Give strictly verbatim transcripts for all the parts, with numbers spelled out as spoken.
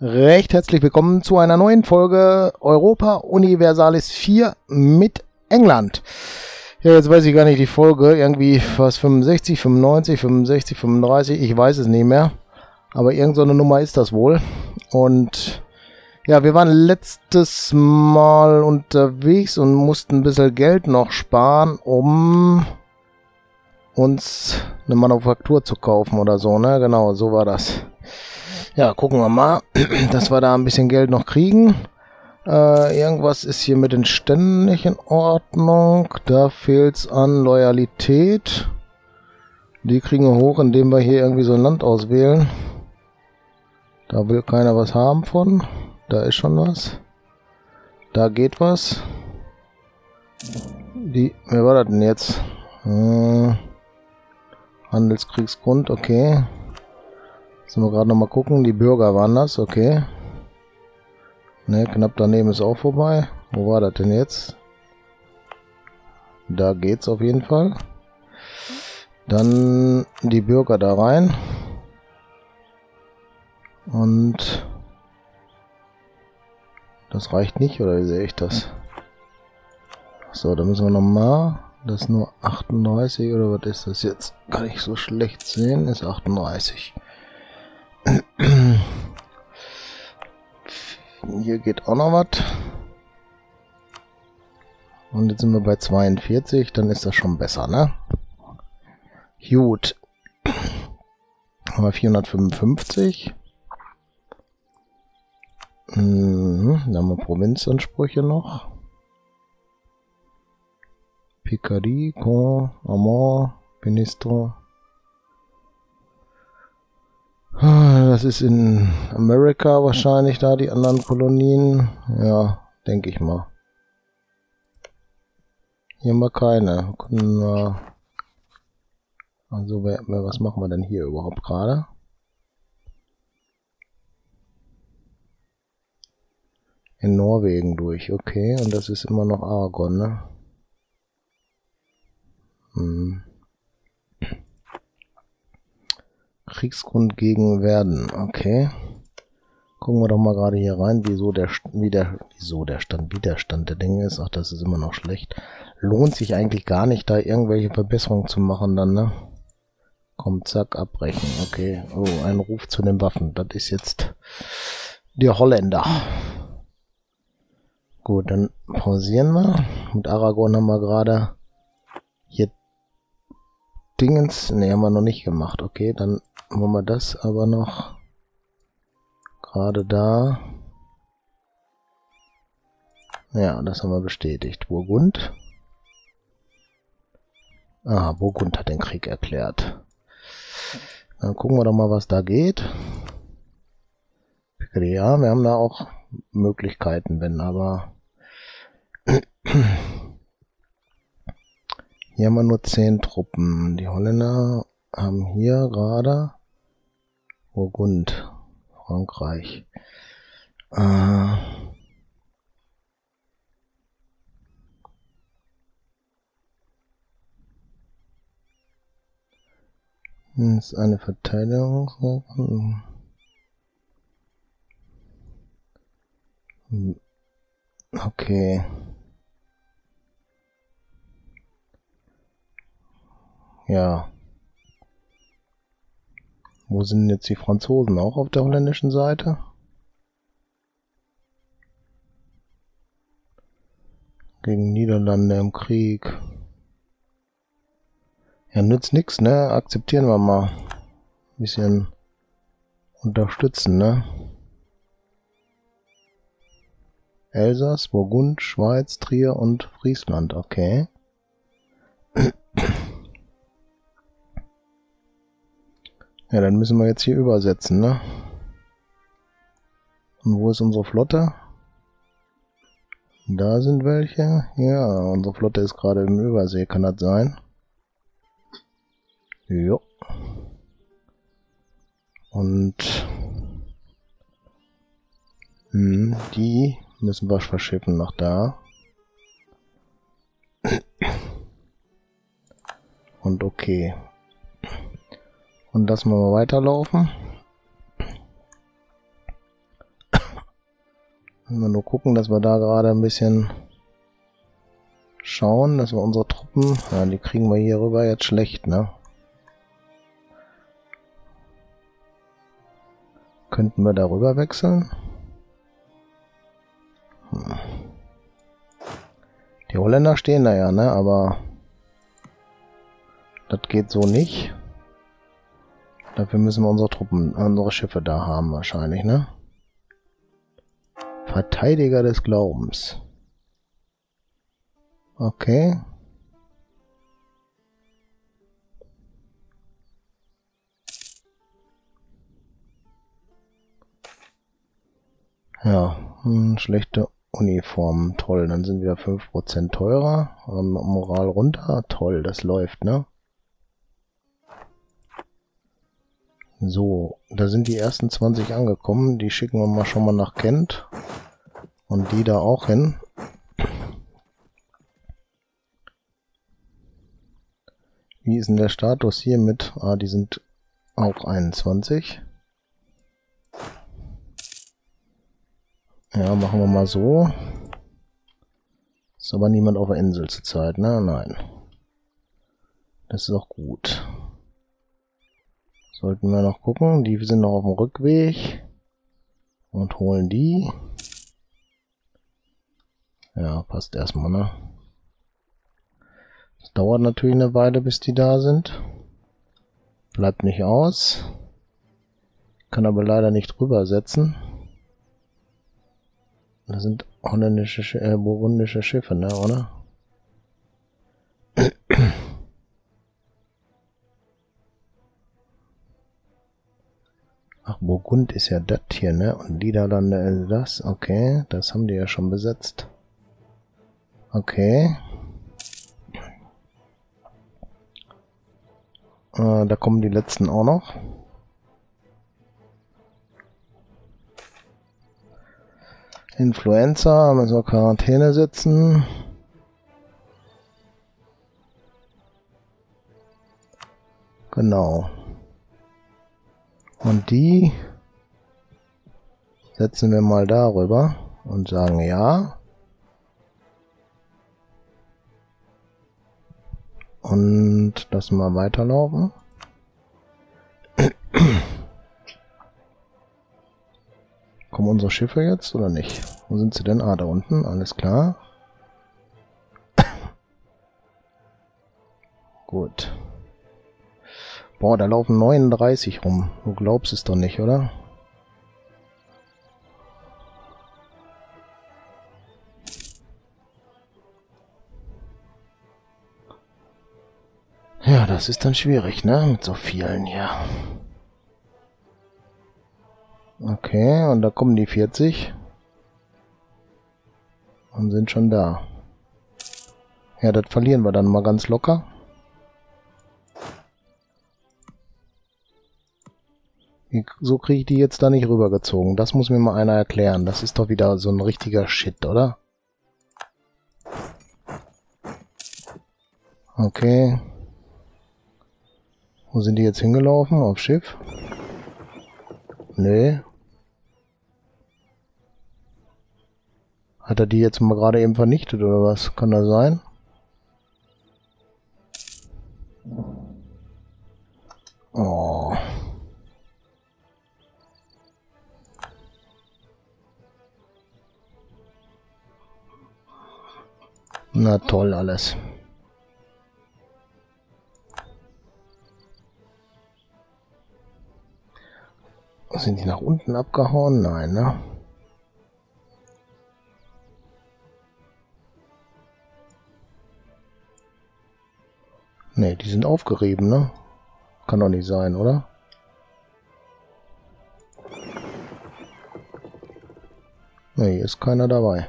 Recht herzlich willkommen zu einer neuen Folge Europa Universalis vier mit England. Ja, jetzt weiß ich gar nicht die Folge, irgendwie was fünfundsechzig, fünfundneunzig, fünfundsechzig, fünfunddreißig, ich weiß es nicht mehr. Aber irgend so eine Nummer ist das wohl. Und ja, wir waren letztes Mal unterwegs und mussten ein bisschen Geld noch sparen, um uns eine Manufaktur zu kaufen oder so, ne? Genau, so war das. Ja, gucken wir mal, dass wir da ein bisschen Geld noch kriegen. Äh, irgendwas ist hier mit den Ständen nicht in Ordnung. Da fehlt es an Loyalität. Die kriegen wir hoch, indem wir hier irgendwie so ein Land auswählen. Da will keiner was haben von. Da ist schon was. Da geht was. Die, wer war das denn jetzt? Hm, Handelskriegsgrund, okay. Sollen wir gerade noch mal gucken. Die Bürger waren das, okay. Ne, knapp daneben ist auch vorbei. Wo war das denn jetzt? Da geht's auf jeden Fall. Dann die Bürger da rein. Und das reicht nicht, oder wie sehe ich das? So, da müssen wir noch mal. Das ist nur achtunddreißig, oder was ist das jetzt? Kann ich so schlecht sehen. Ist achtunddreißig. Hier geht auch noch was. Und jetzt sind wir bei zweiundvierzig, dann ist das schon besser, ne? Gut. Haben wir vierhundertfünfundfünfzig. Mhm, dann haben wir Provinzansprüche noch. Picardie, Caen, Amont, Ministro. Das ist in Amerika wahrscheinlich da, die anderen Kolonien. Ja, denke ich mal. Hier haben wir keine. Können wir also, wer, wer, was machen wir denn hier überhaupt gerade? In Norwegen durch, okay. Und das ist immer noch Aragon, ne? Hm. Kriegsgrund gegen Werden, okay. Gucken wir doch mal gerade hier rein, wieso der, wie der, wieso der Stand, wie der Stand der Dinge ist. Ach, das ist immer noch schlecht. Lohnt sich eigentlich gar nicht, da irgendwelche Verbesserungen zu machen dann, ne? Komm, zack, abbrechen, okay. Oh, ein Ruf zu den Waffen. Das ist jetzt der Holländer. Gut, dann pausieren wir. Mit Aragon haben wir gerade hier Dingens, ne, haben wir noch nicht gemacht. Okay, dann wollen wir das aber noch gerade da. Ja, das haben wir bestätigt. Burgund. Ah, Burgund hat den Krieg erklärt. Dann gucken wir doch mal, was da geht. Ja, wir haben da auch Möglichkeiten, wenn aber hier haben wir nur zehn Truppen. Die Holländer haben hier gerade Burgund, Frankreich. Äh das ist eine Verteidigung. Okay. Ja. Wo sind jetzt die Franzosen? Auch auf der holländischen Seite? Gegen Niederlande im Krieg. Ja, nützt nix, ne? Akzeptieren wir mal. Ein bisschen unterstützen, ne? Elsass, Burgund, Schweiz, Trier und Friesland, okay. Ja, dann müssen wir jetzt hier übersetzen, ne? Und wo ist unsere Flotte? Da sind welche. Ja, unsere Flotte ist gerade im Übersee, kann das sein? Jo. Und hm, die müssen wir verschiffen nach da. Und okay. Und lassen wir mal weiterlaufen. Müssen wir nur gucken, dass wir da gerade ein bisschen schauen, dass wir unsere Truppen... Ja, die kriegen wir hier rüber jetzt schlecht, ne? Könnten wir darüber wechseln? Hm. Die Holländer stehen da ja, ne? Aber das geht so nicht. Dafür müssen wir unsere Truppen, unsere Schiffe da haben wahrscheinlich, ne? Verteidiger des Glaubens. Okay. Ja, hm, schlechte Uniformen. Toll, dann sind wir fünf Prozent teurer. Ähm, Moral runter. Toll, das läuft, ne? So, da sind die ersten zwanzig angekommen. Die schicken wir mal schon mal nach Kent. Und die da auch hin. Wie ist denn der Status hier mit? Ah, die sind auch einundzwanzig. Ja, machen wir mal so. Ist aber niemand auf der Insel zurzeit, ne? Nein. Das ist auch gut. Sollten wir noch gucken. Die sind noch auf dem Rückweg. Und holen die. Ja, passt erstmal, ne? Das dauert natürlich eine Weile, bis die da sind. Bleibt nicht aus. Kann aber leider nicht rübersetzen. Das sind holländische, äh, burgundische Schiffe, ne, oder? Ach, Burgund ist ja das hier, ne? Und Niederlande ist das. Okay, das haben die ja schon besetzt. Okay. Äh, da kommen die letzten auch noch. Influenza, müssen wir Quarantäne setzen. Genau. Und die setzen wir mal darüber und sagen ja. Und lassen wir weiterlaufen. Kommen unsere Schiffe jetzt oder nicht? Wo sind sie denn? Ah, da unten. Alles klar. Gut. Boah, da laufen neununddreißig rum. Du glaubst es doch nicht, oder? Ja, das ist dann schwierig, ne? Mit so vielen hier. Okay, und da kommen die vierzig. Und sind schon da. Ja, das verlieren wir dann mal ganz locker. So kriege ich die jetzt da nicht rübergezogen. Das muss mir mal einer erklären. Das ist doch wieder so ein richtiger Shit, oder? Okay. Wo sind die jetzt hingelaufen? Auf Schiff? Nee. Hat er die jetzt mal gerade eben vernichtet, oder was? Kann das sein? Oh. Na toll alles. Sind die nach unten abgehauen? Nein, ne? Ne, die sind aufgerieben, ne? Kann doch nicht sein, oder? Ne, hier ist keiner dabei.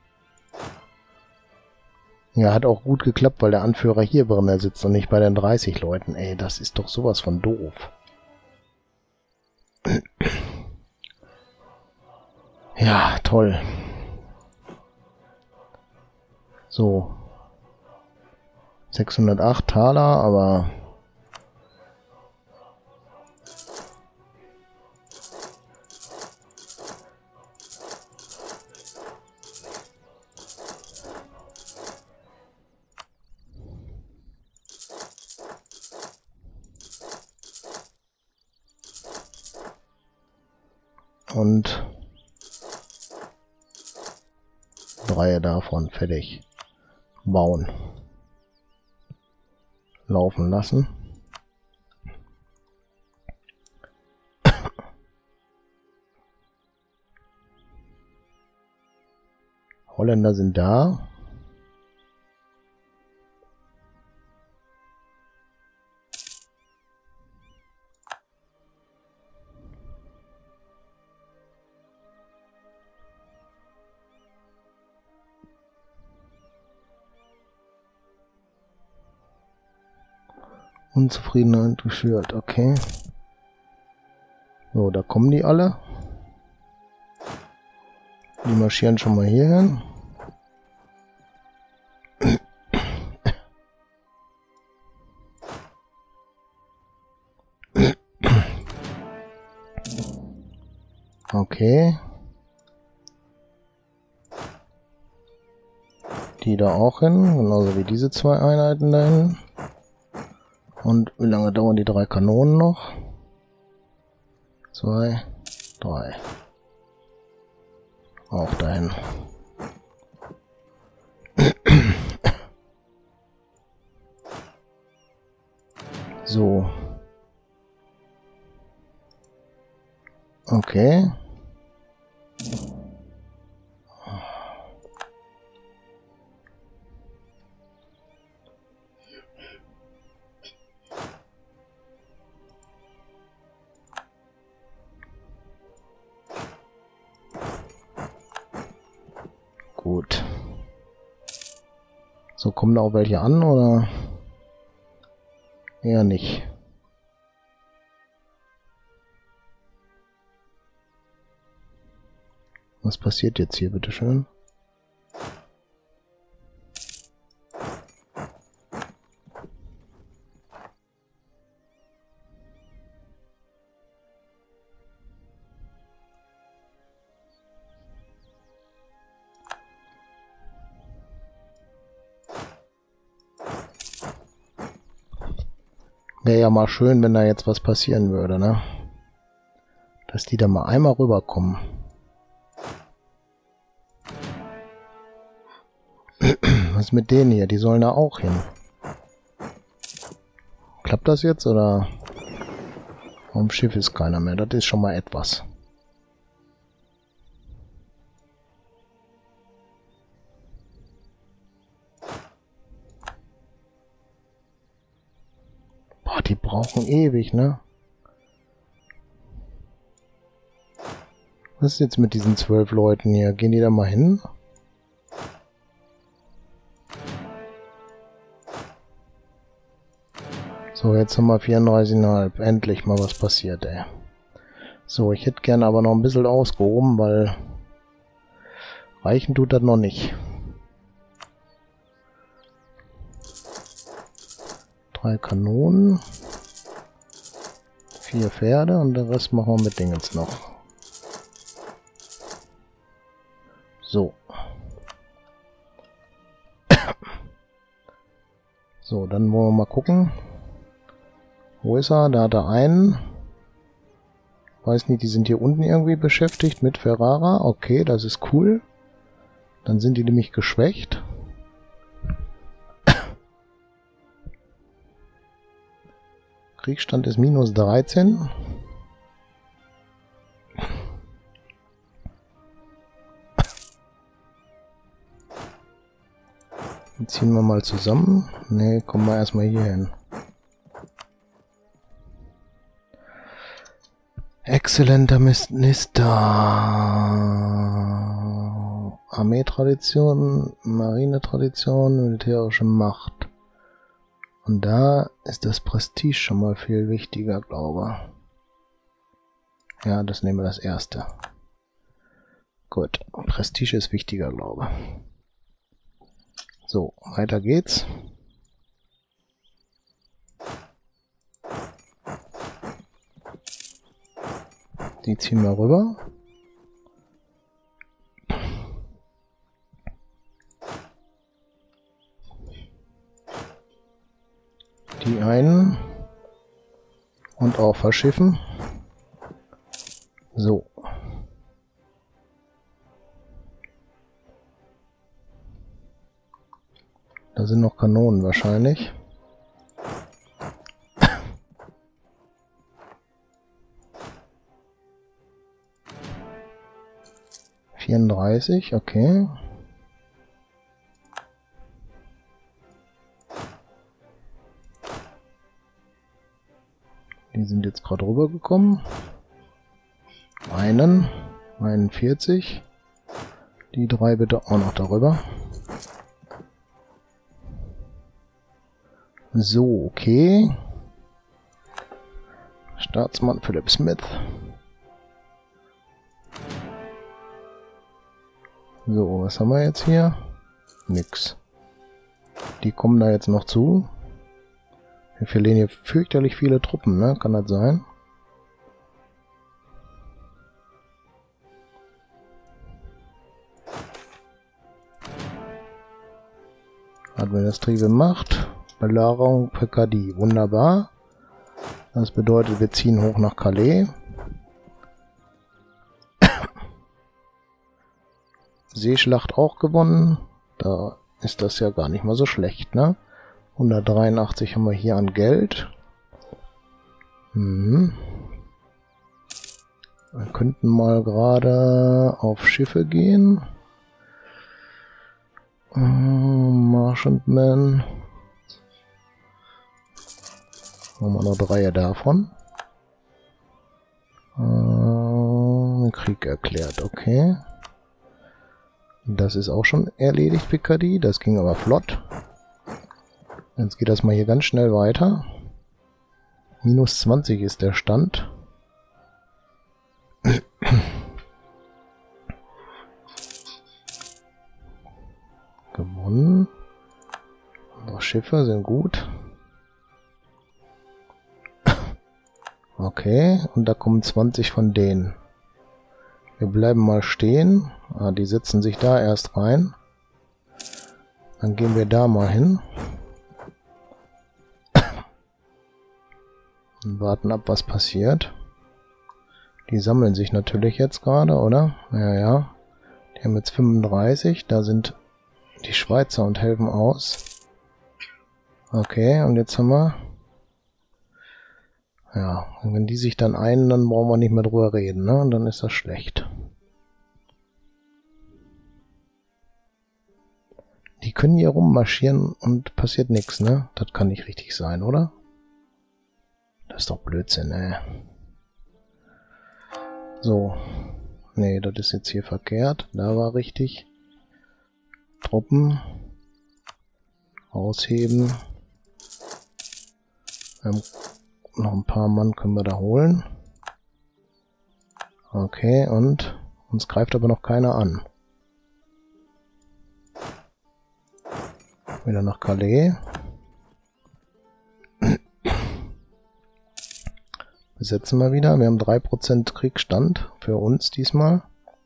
Ja, hat auch gut geklappt, weil der Anführer hier drin sitzt und nicht bei den dreißig Leuten. Ey, das ist doch sowas von doof. Ja, toll. So. sechshundertacht Taler, aber... und drei davon fertig. Bauen. Laufen lassen. Holländer sind da. Unzufriedenheit geschürt, okay. So, da kommen die alle. Die marschieren schon mal hier hin. Okay. Die da auch hin, genauso wie diese zwei Einheiten da hin. Und wie lange dauern die drei Kanonen noch? Zwei, drei. Auch dahin. So. Okay. Gut. So, kommen da auch welche an, oder? Eher nicht. Was passiert jetzt hier, bitteschön? Wäre ja mal schön, wenn da jetzt was passieren würde, ne? Dass die da mal einmal rüberkommen. Was ist mit denen hier? Die sollen da auch hin. Klappt das jetzt, oder? Am Schiff ist keiner mehr. Das ist schon mal etwas. Boah, die brauchen ewig, ne? Was ist jetzt mit diesen zwölf Leuten hier? Gehen die da mal hin? So, jetzt haben wir vierunddreißig Komma fünf. Endlich mal was passiert, ey. So, ich hätte gerne aber noch ein bisschen ausgehoben, weil reichen tut das noch nicht. Drei Kanonen. Vier Pferde und den Rest machen wir mit Dingens noch. So. So, dann wollen wir mal gucken. Wo ist er? Da hat er einen. Weiß nicht, die sind hier unten irgendwie beschäftigt mit Ferrara. Okay, das ist cool. Dann sind die nämlich geschwächt. Kriegsstand ist minus dreizehn. Die ziehen wir mal zusammen. Ne, kommen wir erstmal hier hin. Exzellenter Minister. Armeetradition, Marinetradition, militärische Macht. Und da ist das Prestige schon mal viel wichtiger, glaube ich. Ja, das nehmen wir das erste. Gut, Prestige ist wichtiger, glaube ich. So, weiter geht's. Die ziehen wir rüber. Die einen. Und auch verschiffen. So. Da sind noch Kanonen wahrscheinlich. vierunddreißig, okay. Die sind jetzt gerade rübergekommen. Einen, einundvierzig. Die drei bitte auch noch darüber. So, okay. Staatsmann Philip Smith. So, was haben wir jetzt hier? Nix. Die kommen da jetzt noch zu. Wir verlieren hier fürchterlich viele Truppen, ne? Kann das sein? Administrative Macht. Belagerung Picardy. Wunderbar. Das bedeutet, wir ziehen hoch nach Calais. Seeschlacht auch gewonnen. Da ist das ja gar nicht mal so schlecht, ne? hundertdreiundachtzig haben wir hier an Geld. Mhm. Wir könnten mal gerade auf Schiffe gehen. Ähm, Merchantman. Haben wir noch drei davon. Ähm, Krieg erklärt, okay. Das ist auch schon erledigt, Picardy. Das ging aber flott. Jetzt geht das mal hier ganz schnell weiter. minus zwanzig ist der Stand. Gewonnen. Unsere Schiffe sind gut. Okay, und da kommen zwanzig von denen. Wir bleiben mal stehen. Ah, die setzen sich da erst rein. Dann gehen wir da mal hin. Und warten ab, was passiert. Die sammeln sich natürlich jetzt gerade, oder? Ja, ja. Die haben jetzt fünfunddreißig. Da sind die Schweizer und helfen aus. Okay, und jetzt haben wir... Ja, und wenn die sich dann einen, dann brauchen wir nicht mehr drüber reden, ne? Und dann ist das schlecht. Die können hier rummarschieren und passiert nichts, ne? Das kann nicht richtig sein, oder? Das ist doch Blödsinn, ey. So. Nee, das ist jetzt hier verkehrt. Da war richtig. Truppen. Ausheben. Ähm, noch ein paar Mann können wir da holen. Okay, und uns greift aber noch keiner an. Wieder nach Calais. Besetzen wir wieder. Wir haben drei Prozent Kriegsstand für uns diesmal.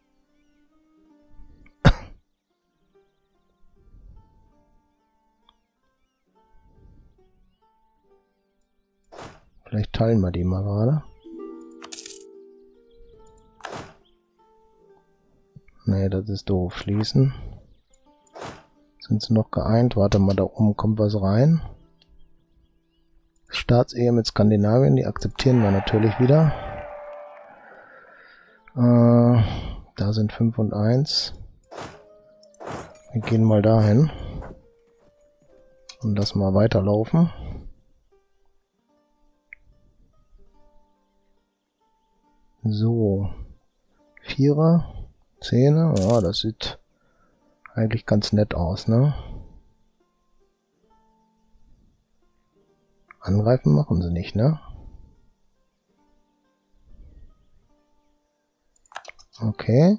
Vielleicht teilen wir die mal gerade. Nee, das ist doof. Schließen. Sind sie noch geeint? Warte mal, da oben kommt was rein. Staatsehe mit Skandinavien, die akzeptieren wir natürlich wieder. Äh, da sind fünf und eins. Wir gehen mal dahin. Und lassen mal weiterlaufen. So. Vierer. Zehner. Ja, das sieht eigentlich ganz nett aus, ne? Angreifen machen sie nicht, ne? Okay.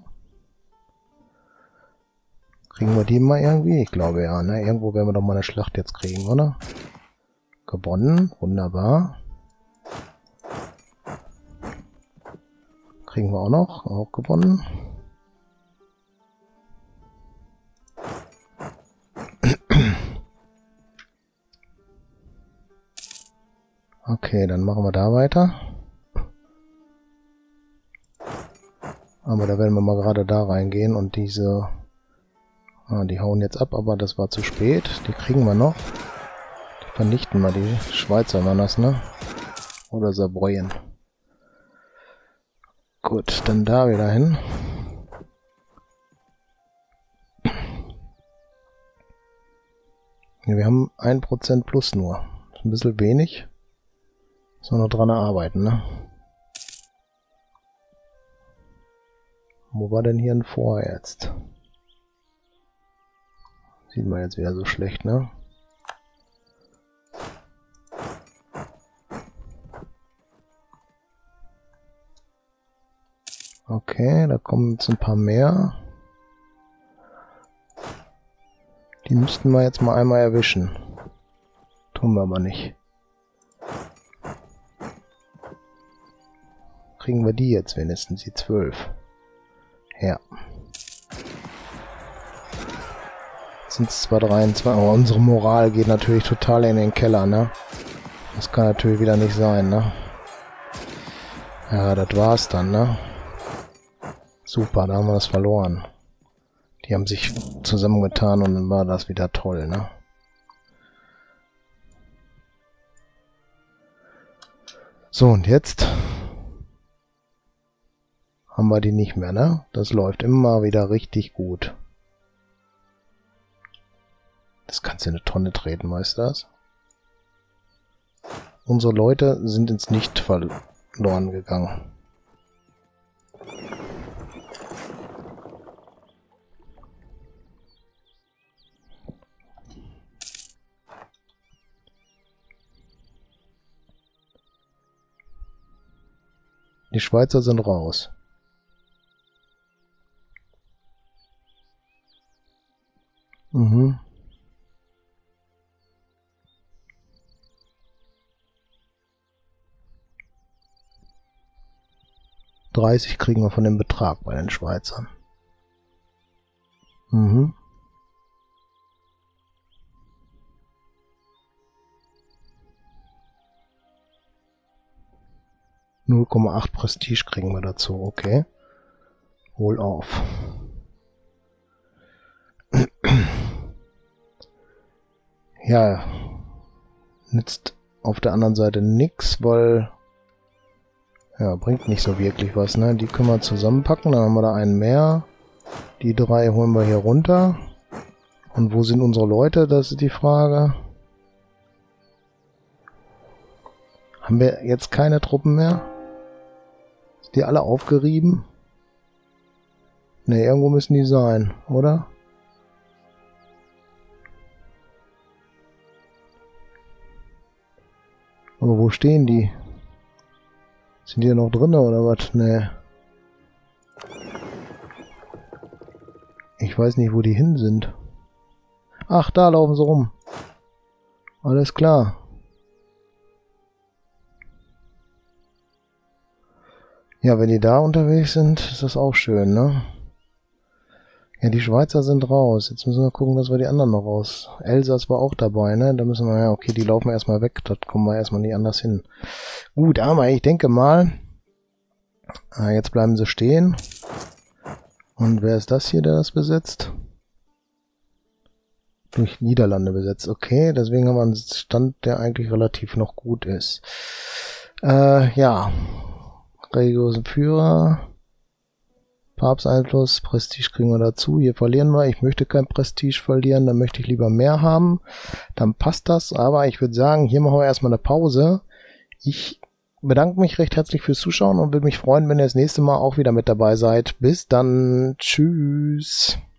Kriegen wir die mal irgendwie? Ich glaube ja, ne? Irgendwo werden wir doch mal eine Schlacht jetzt kriegen, oder? Gewonnen. Wunderbar. Kriegen wir auch noch. Auch gewonnen. Okay, dann machen wir da weiter. Aber da werden wir mal gerade da reingehen und diese Ah, die hauen jetzt ab, aber das war zu spät. Die kriegen wir noch. Die vernichten wir, die Schweizer waren das, ne? Oder Saarbrücken. Gut, dann da wieder hin. Wir haben ein Prozent plus nur. Ist ein bisschen wenig. Müssen wir noch dran arbeiten, ne? Wo war denn hier ein Vor jetzt? Sieht man jetzt wieder so schlecht, ne? Okay, da kommen jetzt ein paar mehr. Die müssten wir jetzt mal einmal erwischen. Tun wir aber nicht. Kriegen wir die jetzt wenigstens, die zwölf. Ja. Jetzt sind es zwar dreiundzwanzig, aber unsere Moral geht natürlich total in den Keller, ne? Das kann natürlich wieder nicht sein, ne? Ja, das war's dann, ne? Super, da haben wir das verloren. Die haben sich zusammengetan und dann war das wieder toll, ne? So, und jetzt haben wir die nicht mehr, ne? Das läuft immer wieder richtig gut. Das kannst du in eine Tonne treten, weißt du das? Unsere Leute sind ins Nicht verloren gegangen. Die Schweizer sind raus. Mhm. dreißig kriegen wir von dem Betrag bei den Schweizern. Mhm. null Komma acht Prestige kriegen wir dazu, okay. Wohl auf. Ja, nützt auf der anderen Seite nichts, weil ja, bringt nicht so wirklich was, ne? Die können wir zusammenpacken, dann haben wir da einen mehr. Die drei holen wir hier runter. Und wo sind unsere Leute? Das ist die Frage. Haben wir jetzt keine Truppen mehr? Sind die alle aufgerieben? Ne, irgendwo müssen die sein, oder? Aber wo stehen die? Sind die ja noch drin oder was? Ne. Ich weiß nicht, wo die hin sind. Ach, da laufen sie rum. Alles klar. Ja, wenn die da unterwegs sind, ist das auch schön, ne? Ja, die Schweizer sind raus. Jetzt müssen wir gucken, dass wir die anderen noch raus. Elsass war auch dabei, ne? Da müssen wir, ja, okay, die laufen erstmal weg. Das kommen wir erstmal nie anders hin. Gut, aber ich denke mal, ah, jetzt bleiben sie stehen. Und wer ist das hier, der das besetzt? Durch Niederlande besetzt. Okay, deswegen haben wir einen Stand, der eigentlich relativ noch gut ist. Äh, ja. Religiösen Führer. Papsteinfluss, Prestige kriegen wir dazu. Hier verlieren wir. Ich möchte kein Prestige verlieren, dann möchte ich lieber mehr haben. Dann passt das, aber ich würde sagen, hier machen wir erstmal eine Pause. Ich bedanke mich recht herzlich fürs Zuschauen und würde mich freuen, wenn ihr das nächste Mal auch wieder mit dabei seid. Bis dann. Tschüss.